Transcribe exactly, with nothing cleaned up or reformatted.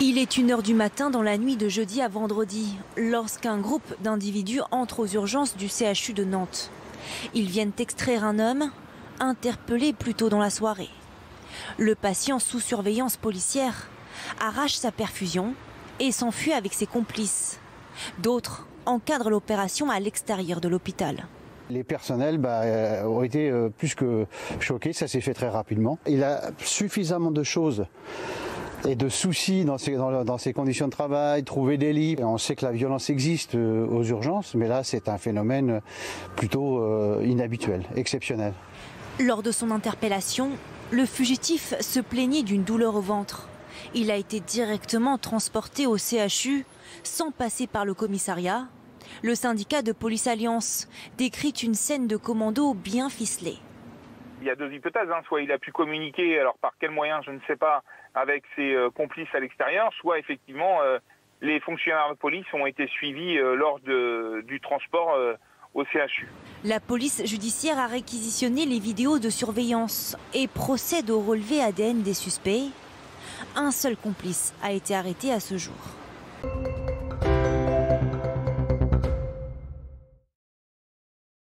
Il est une heure du matin dans la nuit de jeudi à vendredi, lorsqu'un groupe d'individus entre aux urgences du C H U de Nantes. Ils viennent extraire un homme, interpellé plus tôt dans la soirée. Le patient sous surveillance policière arrache sa perfusion et s'enfuit avec ses complices. D'autres encadrent l'opération à l'extérieur de l'hôpital. Les personnels bah, ont été euh, plus que choqués, ça s'est fait très rapidement. Il a suffisamment de choses et de soucis dans ces, dans, dans ces conditions de travail, trouver des lits. On sait que la violence existe euh, aux urgences, mais là c'est un phénomène plutôt euh, inhabituel, exceptionnel. Lors de son interpellation, le fugitif se plaignait d'une douleur au ventre. Il a été directement transporté au C H U sans passer par le commissariat. Le syndicat de Police Alliance décrit une scène de commando bien ficelée. Il y a deux hypothèses, hein. Soit il a pu communiquer, alors par quels moyens, je ne sais pas, avec ses euh, complices à l'extérieur, soit effectivement euh, les fonctionnaires de police ont été suivis euh, lors de, du transport euh, au C H U. La police judiciaire a réquisitionné les vidéos de surveillance et procède au relevé A D N des suspects. Un seul complice a été arrêté à ce jour.